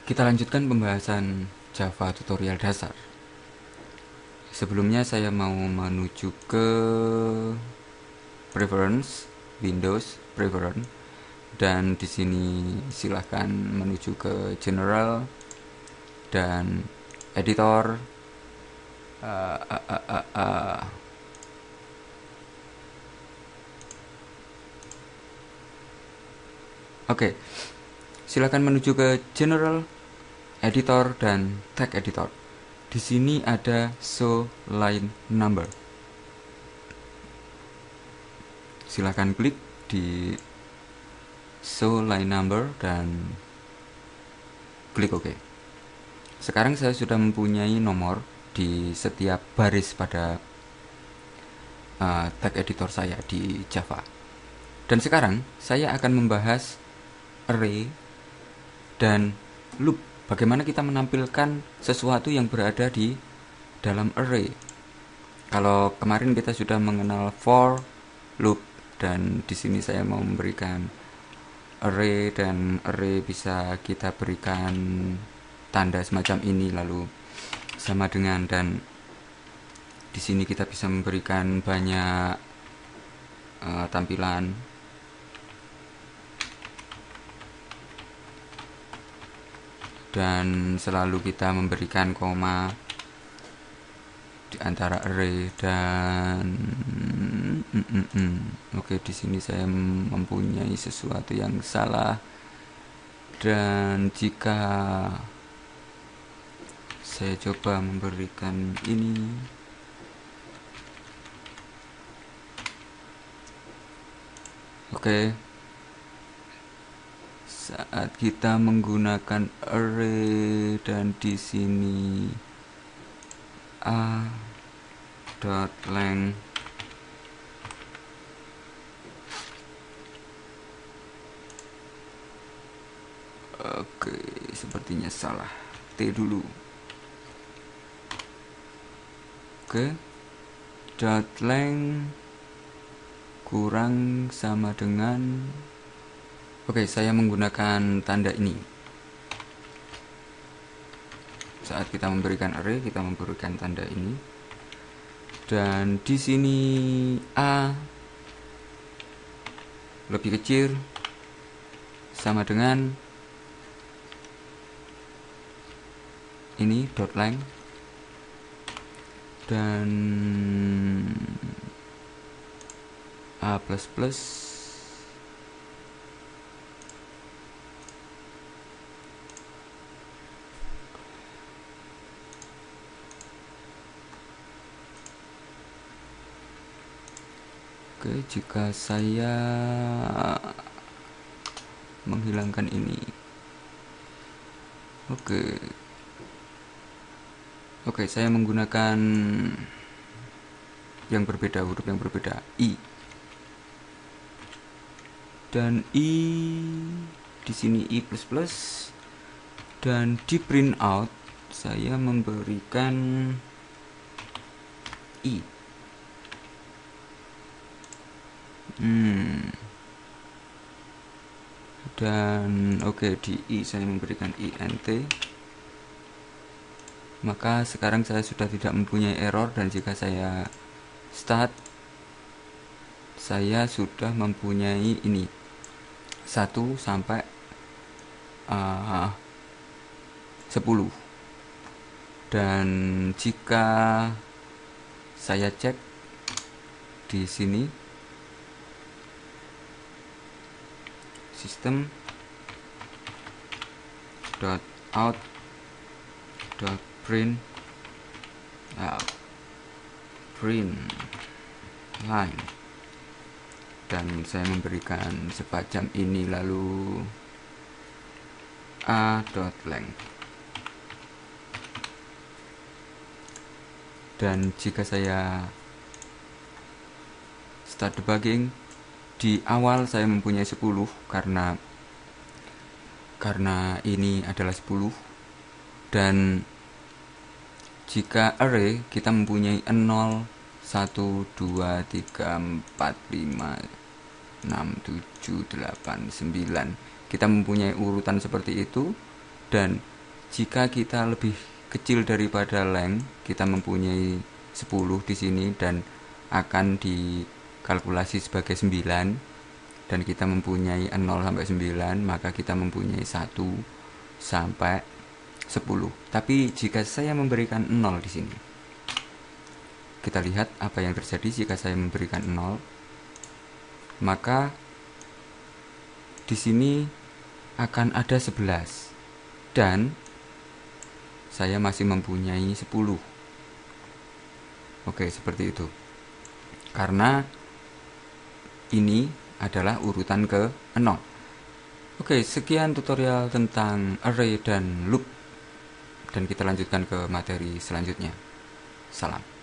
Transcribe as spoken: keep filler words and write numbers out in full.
Kita lanjutkan pembahasan Java tutorial dasar. Sebelumnya saya mau menuju ke preference, Windows preference, dan di sini silahkan menuju ke general dan editor. Uh, uh, uh, uh, uh. Oke, okay. Silakan menuju ke general, editor, dan tag editor. Di sini ada show line number. Silakan klik di show line number dan klik OK. Sekarang saya sudah mempunyai nomor di setiap baris pada uh, tag editor saya di Java. Dan sekarang saya akan membahas array dan loop. Bagaimana kita menampilkan sesuatu yang berada di dalam array. Kalau kemarin kita sudah mengenal for, loop, dan di sini saya mau memberikan array, dan array bisa kita berikan tanda semacam ini lalu sama dengan, dan di sini kita bisa memberikan banyak uh, tampilan. Dan selalu kita memberikan koma di antara array dan mm, mm, mm. Oke, di sini saya mempunyai sesuatu yang salah. Dan jika saya coba memberikan ini, oke, saat kita menggunakan array dan di sini a dot length oke, sepertinya salah, t dulu. Oke, dot length kurang sama dengan, oke, saya menggunakan tanda ini. Saat kita memberikan array, kita memberikan tanda ini. Dan di sini a lebih kecil sama dengan ini dot length, dan a plus plus Oke, jika saya menghilangkan ini, oke, oke, saya menggunakan yang berbeda, huruf yang berbeda, i, dan i di sini i plus plus, dan di print out saya memberikan i. Hmm. Dan oke, okay, di i saya memberikan int. Maka sekarang saya sudah tidak mempunyai error, dan jika saya start, saya sudah mempunyai ini satu sampai uh, sepuluh. Dan jika saya cek di sini system dot out dot print uh, print line, dan saya memberikan semacam ini lalu a dot length. Dan jika saya start debugging, di awal saya mempunyai sepuluh karena karena ini adalah sepuluh, dan jika array kita mempunyai nol, satu, dua, tiga, empat, lima, enam, tujuh, delapan, sembilan, kita mempunyai urutan seperti itu, dan jika kita lebih kecil daripada length, kita mempunyai sepuluh di sini dan akan dikalkulasi sebagai sembilan, dan kita mempunyai nol sampai sembilan, maka kita mempunyai satu sampai sepuluh. Tapi jika saya memberikan nol di sini, kita lihat apa yang terjadi jika saya memberikan nol. Maka di sini akan ada sebelas dan saya masih mempunyai sepuluh. Oke, seperti itu. Karena ini adalah urutan ke nol. Oke, sekian tutorial tentang array dan loop, dan kita lanjutkan ke materi selanjutnya. Salam.